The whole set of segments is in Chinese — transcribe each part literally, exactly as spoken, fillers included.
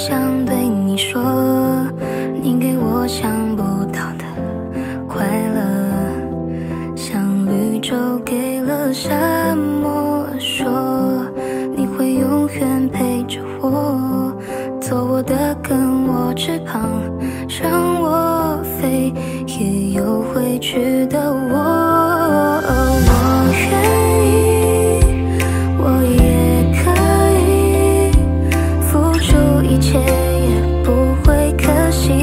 想对你说，你给我想不到的快乐，像绿洲给了沙漠，说你会永远陪着我，做我的跟我翅膀，让我飞，也有回去的我。我愿意，我也可以付出一切，也不会可惜。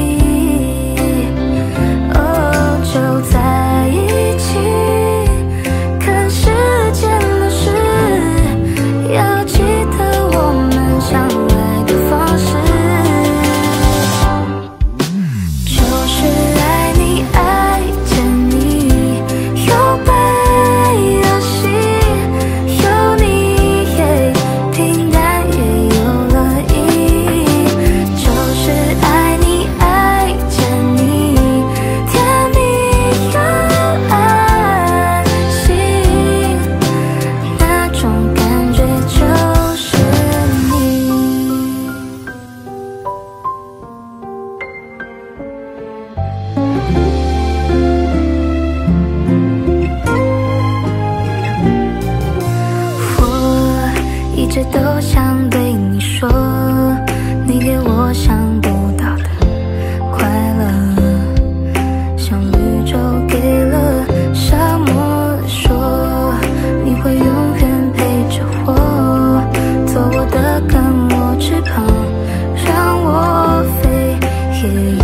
哦，就在一起，看时间流逝，要记得我们相爱的方式，就是爱你，爱着你，有悲有喜，有你也平淡也有了意义，就是爱你，爱着你，甜蜜又安心，那种感觉就是你。我一直都想对你说，你给我想不到的快乐，像绿洲给了沙漠，说你会永远陪着我，做我的跟我翅膀，让我飞，也